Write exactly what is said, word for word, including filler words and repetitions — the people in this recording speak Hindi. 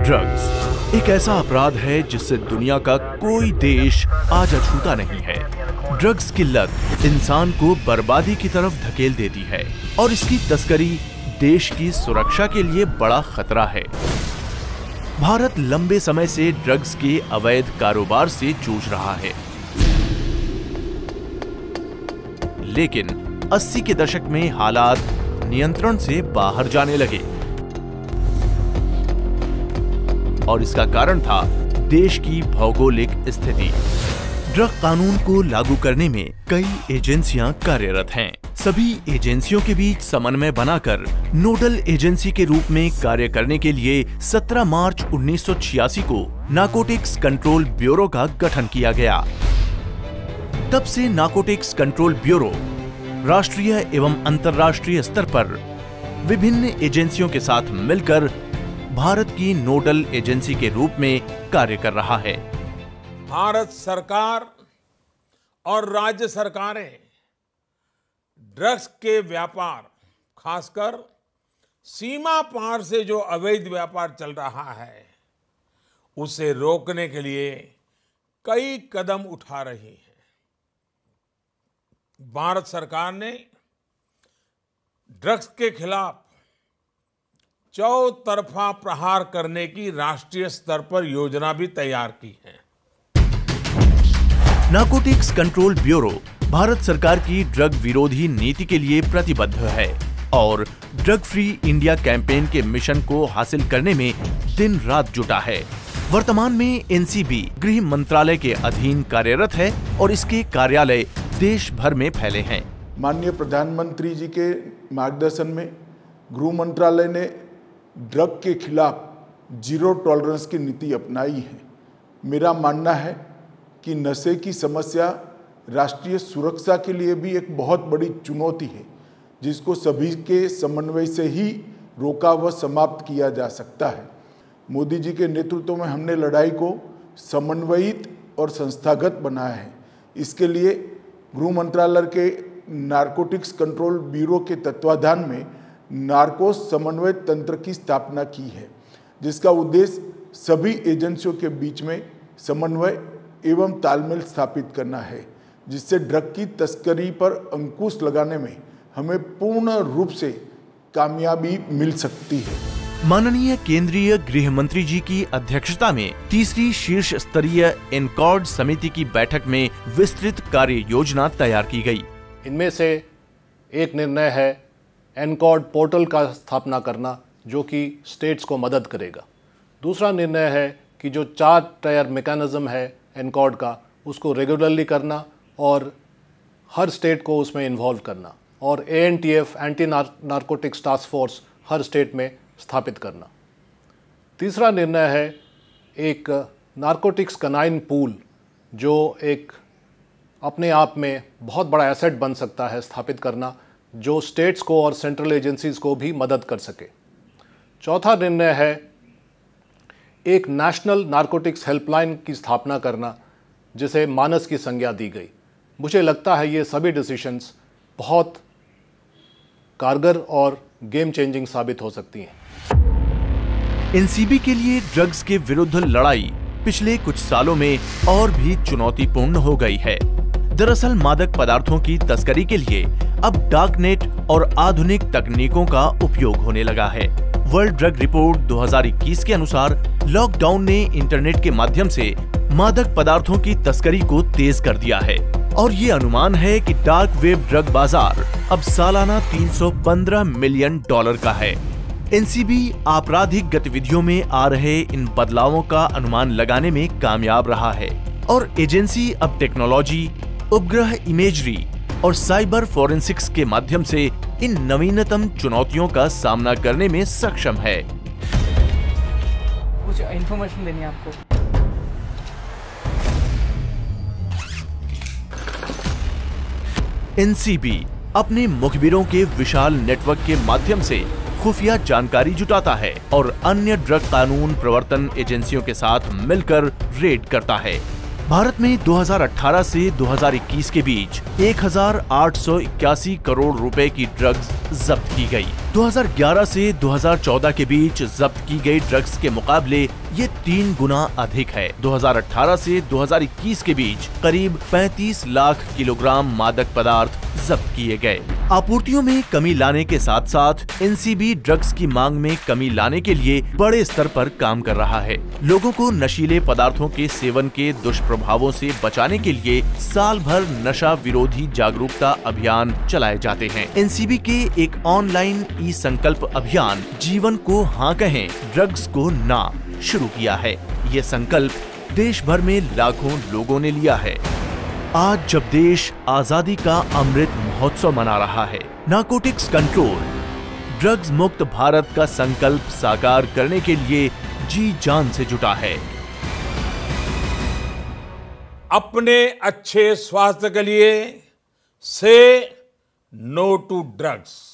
ड्रग्स एक ऐसा अपराध है जिससे दुनिया का कोई देश आज अछूता नहीं है। ड्रग्स की लत इंसान को बर्बादी की तरफ धकेल देती है और इसकी तस्करी देश की सुरक्षा के लिए बड़ा खतरा है। भारत लंबे समय से ड्रग्स के अवैध कारोबार से जूझ रहा है, लेकिन अस्सी के दशक में हालात नियंत्रण से बाहर जाने लगे और इसका कारण था देश की भौगोलिक स्थिति। ड्रग कानून को लागू करने में कई एजेंसियां कार्यरत हैं। सभी एजेंसियों के बीच समन्वय बनाकर नोडल एजेंसी के रूप में कार्य करने के लिए सत्रह मार्च उन्नीस सौ छियासी को नारकोटिक्स कंट्रोल ब्यूरो का गठन किया गया। तब से नारकोटिक्स कंट्रोल ब्यूरो राष्ट्रीय एवं अंतर्राष्ट्रीय स्तर पर विभिन्न एजेंसियों के साथ मिलकर भारत की नोडल एजेंसी के रूप में कार्य कर रहा है। भारत सरकार और राज्य सरकारें ड्रग्स के व्यापार, खासकर सीमा पार से जो अवैध व्यापार चल रहा है, उसे रोकने के लिए कई कदम उठा रही है। भारत सरकार ने ड्रग्स के खिलाफ चौतरफा प्रहार करने की राष्ट्रीय स्तर पर योजना भी तैयार की है। नारकोटिक्स कंट्रोल ब्यूरो भारत सरकार की ड्रग विरोधी नीति के लिए प्रतिबद्ध है और ड्रग फ्री इंडिया कैंपेन के मिशन को हासिल करने में दिन रात जुटा है। वर्तमान में एनसीबी गृह मंत्रालय के अधीन कार्यरत है और इसके कार्यालय देश भर में फैले हैं। माननीय प्रधानमंत्री जी के मार्गदर्शन में गृह मंत्रालय ने ड्रग के खिलाफ जीरो टॉलरेंस की नीति अपनाई है। मेरा मानना है कि नशे की समस्या राष्ट्रीय सुरक्षा के लिए भी एक बहुत बड़ी चुनौती है, जिसको सभी के समन्वय से ही रोका व समाप्त किया जा सकता है। मोदी जी के नेतृत्व में हमने लड़ाई को समन्वयित और संस्थागत बनाया है। इसके लिए गृह मंत्रालय के नारकोटिक्स कंट्रोल ब्यूरो के तत्वाधान में नार्कोस समन्वय तंत्र की स्थापना की है, जिसका उद्देश्य सभी एजेंसियों के बीच में समन्वय एवं तालमेल स्थापित करना है, जिससे ड्रग की तस्करी पर अंकुश लगाने में हमें पूर्ण रूप से कामयाबी मिल सकती है। माननीय केंद्रीय गृह मंत्री जी की अध्यक्षता में तीसरी शीर्ष स्तरीय एनकॉर्ड समिति की बैठक में विस्तृत कार्य योजना तैयार की गई। इनमें से एक निर्णय है एनकॉर्ड पोर्टल का स्थापना करना, जो कि स्टेट्स को मदद करेगा। दूसरा निर्णय है कि जो चार टायर मैकेनिज्म है एनकॉर्ड का, उसको रेगुलरली करना और हर स्टेट को उसमें इन्वॉल्व करना, और A N T F anti narcotics task force हर स्टेट में स्थापित करना। तीसरा निर्णय है एक नारकोटिक्स कनाइन पूल, जो एक अपने आप में बहुत बड़ा एसेट बन सकता है, स्थापित करना, जो स्टेट्स को और सेंट्रल एजेंसीज को भी मदद कर सके। चौथा निर्णय है एक नेशनल नारकोटिक्स हेल्पलाइन की स्थापना करना, जिसे मानस की संज्ञा दी गई। मुझे लगता है ये सभी डिसीजंस बहुत कारगर और गेम चेंजिंग साबित हो सकती हैं। एनसीबी के लिए ड्रग्स के विरुद्ध लड़ाई पिछले कुछ सालों में और भी चुनौतीपूर्ण हो गई है। दरअसल मादक पदार्थों की तस्करी के लिए अब डार्कनेट और आधुनिक तकनीकों का उपयोग होने लगा है। वर्ल्ड ड्रग रिपोर्ट दो हज़ार इक्कीस के अनुसार लॉकडाउन ने इंटरनेट के माध्यम से मादक पदार्थों की तस्करी को तेज कर दिया है और ये अनुमान है कि डार्क वेब ड्रग बाजार अब सालाना तीन सौ पंद्रह मिलियन डॉलर का है। एनसीबी आपराधिक गतिविधियों में आ रहे इन बदलावों का अनुमान लगाने में कामयाब रहा है और एजेंसी अब टेक्नोलॉजी, उपग्रह इमेजरी और साइबर फोरेंसिक्स के माध्यम से इन नवीनतम चुनौतियों का सामना करने में सक्षम है। कुछ इन्फॉर्मेशन देनी है आपको। एनसीबी अपने मुखबिरों के विशाल नेटवर्क के माध्यम से खुफिया जानकारी जुटाता है और अन्य ड्रग कानून प्रवर्तन एजेंसियों के साथ मिलकर रेड करता है। भारत में दो हज़ार अठारह से दो हज़ार इक्कीस के बीच एक हज़ार आठ सौ इक्यासी करोड़ रुपए की ड्रग्स जब्त की गई। दो हज़ार ग्यारह से दो हज़ार चौदह के बीच जब्त की गई ड्रग्स के मुकाबले ये तीन गुना अधिक है। दो हज़ार अठारह से दो हज़ार इक्कीस के बीच करीब पैंतीस लाख किलोग्राम मादक पदार्थ जब्त किए गए। आपूर्तियों में कमी लाने के साथ साथ एनसीबी ड्रग्स की मांग में कमी लाने के लिए बड़े स्तर पर काम कर रहा है। लोगों को नशीले पदार्थों के सेवन के दुष्प्रभावों से बचाने के लिए साल भर नशा विरोधी जागरूकता अभियान चलाए जाते हैं। एनसीबी के एक ऑनलाइन ई संकल्प अभियान जीवन को हाँ कहें, ड्रग्स को ना शुरू किया है। ये संकल्प देश भर में लाखों लोगों ने लिया है। आज जब देश आजादी का अमृत महोत्सव मना रहा है, नारकोटिक्स कंट्रोल, ड्रग्स मुक्त भारत का संकल्प साकार करने के लिए जी जान से जुटा है। अपने अच्छे स्वास्थ्य के लिए से नो टू ड्रग्स।